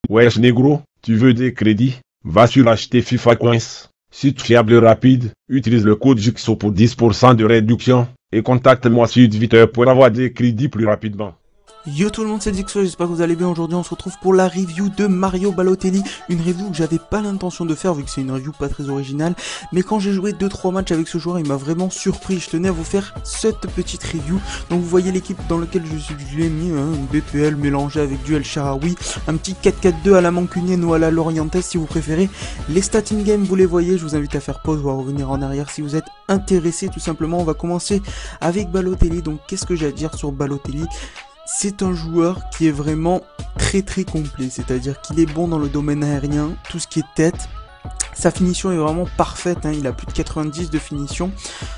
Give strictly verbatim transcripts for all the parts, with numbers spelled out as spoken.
Wesh négro, tu veux des crédits? Va sur acheter FIFA Coins. Site fiable et rapide, utilise le code Juxo pour dix pour cent de réduction et contacte-moi sur Twitter pour avoir des crédits plus rapidement. Yo tout le monde, c'est Dixo, j'espère que vous allez bien. Aujourd'hui on se retrouve pour la review de Mario Balotelli. Une review que j'avais pas l'intention de faire vu que c'est une review pas très originale. Mais quand j'ai joué deux trois matchs avec ce joueur, il m'a vraiment surpris. Je tenais à vous faire cette petite review. Donc vous voyez l'équipe dans laquelle je, je lui ai mis hein, un B P L mélangé avec du El Shaarawy, un petit quatre quatre deux à la mancunienne ou à la lorientaise si vous préférez. Les stats in-game vous les voyez, je vous invite à faire pause ou à revenir en arrière si vous êtes intéressé tout simplement. On va commencer avec Balotelli. Donc qu'est-ce que j'ai à dire sur Balotelli? C'est un joueur qui est vraiment très très complet, c'est-à-dire qu'il est bon dans le domaine aérien, tout ce qui est tête. Sa finition est vraiment parfaite, hein, il a plus de quatre-vingt-dix de finition.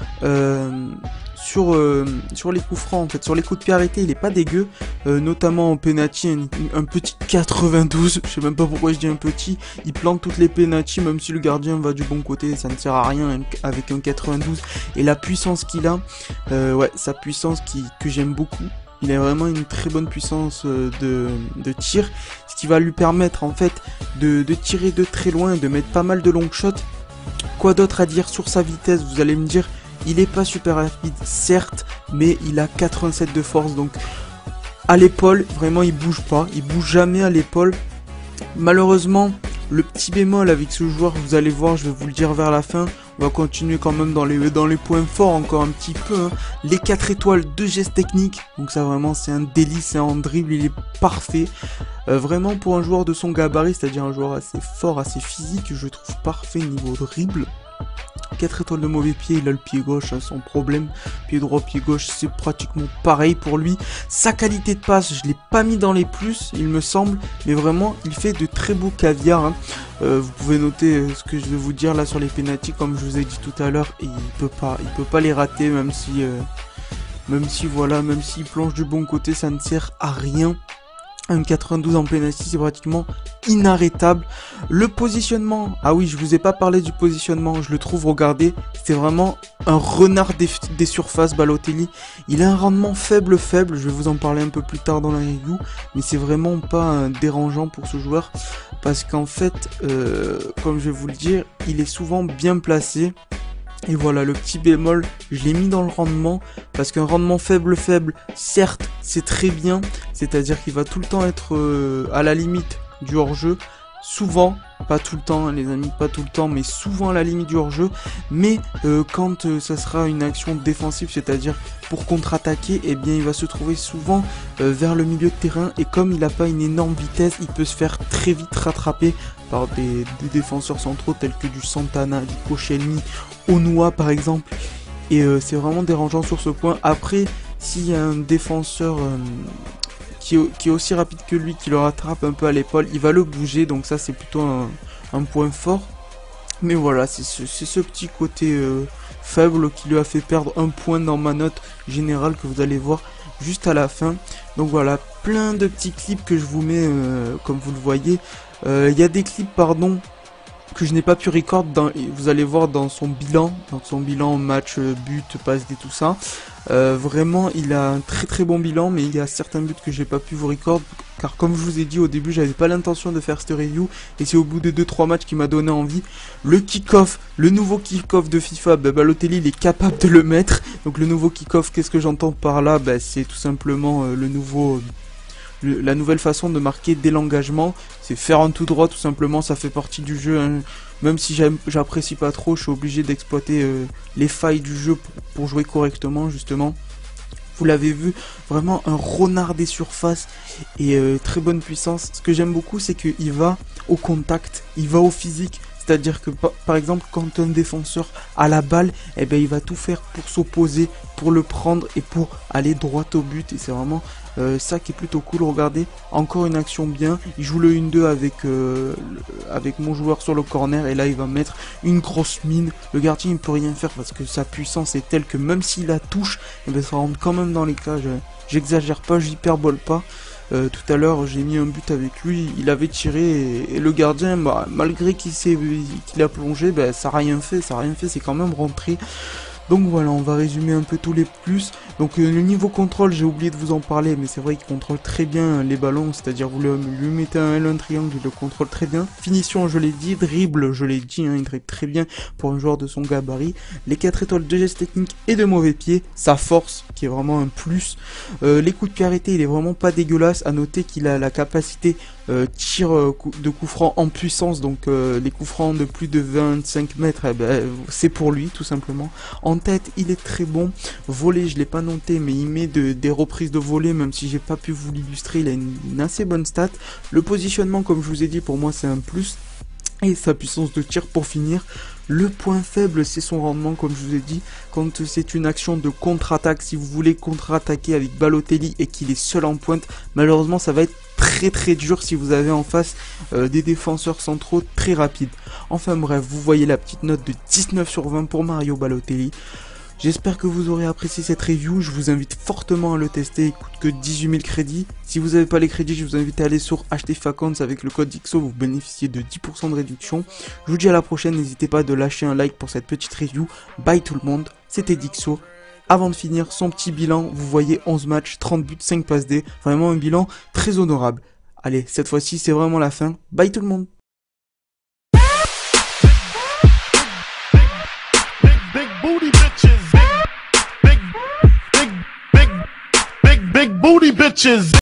Euh, sur, euh, sur les coups francs, en fait, sur les coups de pied arrêtés, il est pas dégueu, euh, notamment en penalty, un, un petit quatre-vingt-douze, je sais même pas pourquoi je dis un petit, il plante toutes les penalty, même si le gardien va du bon côté, ça ne sert à rien avec un quatre-vingt-douze. Et la puissance qu'il a, euh, ouais, sa puissance qui, que j'aime beaucoup. Il a vraiment une très bonne puissance de, de tir, ce qui va lui permettre en fait de, de tirer de très loin et de mettre pas mal de long shots. Quoi d'autre à dire sur sa vitesse? Vous allez me dire, il est pas super rapide certes, mais il a quatre-vingt-sept de force, donc à l'épaule, vraiment il bouge pas, il bouge jamais à l'épaule. Malheureusement, le petit bémol avec ce joueur, vous allez voir, je vais vous le dire vers la fin. On va continuer quand même dans les, dans les points forts encore un petit peu. Hein. Les quatre étoiles de gestes techniques. Donc ça vraiment c'est un délice, c'est un dribble, il est parfait. Euh, vraiment pour un joueur de son gabarit, c'est-à-dire un joueur assez fort, assez physique, je trouve parfait niveau dribble. quatre étoiles de mauvais pied, il a le pied gauche, hein, sans problème. Pied droit, pied gauche, c'est pratiquement pareil pour lui. Sa qualité de passe, je l'ai pas mis dans les plus, il me semble. Mais vraiment, il fait de très beaux caviars. Hein. Euh, vous pouvez noter euh, ce que je vais vous dire là sur les pénaltys, comme je vous ai dit tout à l'heure. Et il peut pas, il peut pas les rater, même si, euh, même si voilà, même s'il plonge du bon côté, ça ne sert à rien. Un quatre-vingt-douze en penalty, c'est pratiquement inarrêtable. Le positionnement, ah oui, je vous ai pas parlé du positionnement, je le trouve, regardez, c'est vraiment un renard des, des surfaces, Balotelli. Il a un rendement faible, faible, je vais vous en parler un peu plus tard dans la review, mais c'est vraiment pas euh, dérangeant pour ce joueur, parce qu'en fait, euh, comme je vais vous le dire, il est souvent bien placé. Et voilà, le petit bémol, je l'ai mis dans le rendement, parce qu'un rendement faible faible, certes, c'est très bien, c'est-à-dire qu'il va tout le temps être euh, à la limite du hors-jeu, souvent, pas tout le temps, hein, les amis, pas tout le temps, mais souvent à la limite du hors-jeu, mais euh, quand euh, ça sera une action défensive, c'est-à-dire pour contre-attaquer, eh bien il va se trouver souvent euh, vers le milieu de terrain, et comme il n'a pas une énorme vitesse, il peut se faire très vite rattraper par des, des défenseurs centraux tels que du Santana, du Koscielny, Onoa par exemple, et euh, c'est vraiment dérangeant sur ce point. Après, s'il y a un défenseur euh, qui, est, qui est aussi rapide que lui, qui le rattrape un peu à l'épaule, il va le bouger, donc ça c'est plutôt un, un point fort. Mais voilà, c'est ce, ce petit côté euh, faible qui lui a fait perdre un point dans ma note générale que vous allez voir juste à la fin. Donc voilà, plein de petits clips que je vous mets euh, comme vous le voyez. Il euh, y a des clips, pardon, que je n'ai pas pu record, dans, vous allez voir dans son bilan, dans son bilan match, but, passe D, tout ça. Euh, vraiment, il a un très très bon bilan, mais il y a certains buts que j'ai pas pu vous record, car comme je vous ai dit au début, j'avais pas l'intention de faire cette review, et c'est au bout de deux trois matchs qui m'a donné envie. Le kick-off, le nouveau kick-off de FIFA, bah, Balotelli il est capable de le mettre. Donc le nouveau kick-off, qu'est-ce que j'entends par là? Bah, c'est tout simplement euh, le nouveau... Le, la nouvelle façon de marquer dès l'engagement, c'est faire un tout droit tout simplement, ça fait partie du jeu, hein. Même si j'apprécie pas trop, je suis obligé d'exploiter euh, les failles du jeu pour, pour jouer correctement justement. Vous l'avez vu, vraiment un renard des surfaces et euh, très bonne puissance. Ce que j'aime beaucoup, c'est qu'il va au contact, il va au physique. C'est-à-dire que par exemple quand un défenseur a la balle, eh ben, il va tout faire pour s'opposer, pour le prendre et pour aller droit au but. Et c'est vraiment euh, ça qui est plutôt cool. Regardez, encore une action bien. Il joue le un deux avec, euh, avec mon joueur sur le corner. Et là il va mettre une grosse mine. Le gardien il ne peut rien faire parce que sa puissance est telle que même s'il la touche, eh ben, ça rentre quand même dans les cages. J'exagère pas, j'hyperbole pas. Euh, tout à l'heure j'ai mis un but avec lui, il avait tiré et, et le gardien bah, malgré qu'il s'est qu'il a plongé, bah, ça n'a rien fait, ça a rien fait, c'est quand même rentré. Donc voilà, on va résumer un peu tous les plus. Donc euh, le niveau contrôle, j'ai oublié de vous en parler, mais c'est vrai qu'il contrôle très bien les ballons, c'est-à-dire vous le, lui mettez un L, un triangle, il le contrôle très bien. Finition, je l'ai dit, dribble, je l'ai dit, hein, il dribble très bien pour un joueur de son gabarit. Les quatre étoiles de gestes techniques et de mauvais pieds, sa force, qui est vraiment un plus. Euh, les coups de pied arrêtés, il est vraiment pas dégueulasse, à noter qu'il a la capacité euh, tir euh, de coups francs en puissance, donc euh, les coups francs de plus de vingt-cinq mètres, eh ben, c'est pour lui tout simplement. En tête, il est très bon. Volley, je l'ai pas noté, mais il met de, des reprises de volley, même si j'ai pas pu vous l'illustrer, il a une, une assez bonne stat. Le positionnement, comme je vous ai dit, pour moi c'est un plus. Et sa puissance de tir pour finir. Le point faible, c'est son rendement, comme je vous ai dit. Quand c'est une action de contre-attaque, si vous voulez contre-attaquer avec Balotelli et qu'il est seul en pointe, malheureusement ça va être très très dur si vous avez en face euh, des défenseurs centraux très rapides. Enfin bref, vous voyez la petite note de dix-neuf sur vingt pour Mario Balotelli. J'espère que vous aurez apprécié cette review, je vous invite fortement à le tester, il coûte que dix-huit mille crédits. Si vous n'avez pas les crédits, je vous invite à aller sur acheter Facons avec le code D X O, vous bénéficiez de dix pour cent de réduction. Je vous dis à la prochaine, n'hésitez pas de lâcher un like pour cette petite review. Bye tout le monde, c'était D X O. Avant de finir son petit bilan, vous voyez onze matchs, trente buts, cinq passes D, vraiment un bilan très honorable. Allez, cette fois-ci c'est vraiment la fin, bye tout le monde. Big booty bitches.